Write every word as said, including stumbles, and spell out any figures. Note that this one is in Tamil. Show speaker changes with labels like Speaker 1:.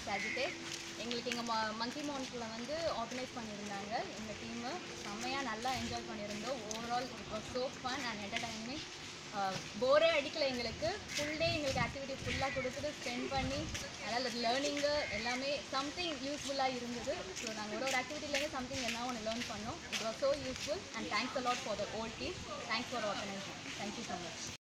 Speaker 1: Sagittarius. எங்களுக்கு இங்கே மங்கி மவுண்ட்டில் வந்து ஆர்கனைஸ் பண்ணியிருந்தாங்க எங்கள் டீமு. செம்மையாக நல்லா என்ஜாய் பண்ணியிருந்தோம். Overall it was so fun and entertainment. போரே அடிக்கலை எங்களுக்கு. ஃபுல் டே எங்களுக்கு ஆக்டிவிட்டி ஃபுல்லாக கொடுத்துட்டு ஸ்பெண்ட் பண்ணி அதாவது லேர்னிங்கு எல்லாமே சம்திங் யூஸ்ஃபுல்லாக இருந்தது. ஸோ நாங்கள் ஒரு ஒரு ஆக்டிவிட்டிலேருந்து சம்திங் என்ன ஒன்று லேர்ன் பண்ணோம். It was so useful and thanks a lot for the whole team. Thanks for organising. Thank you so much.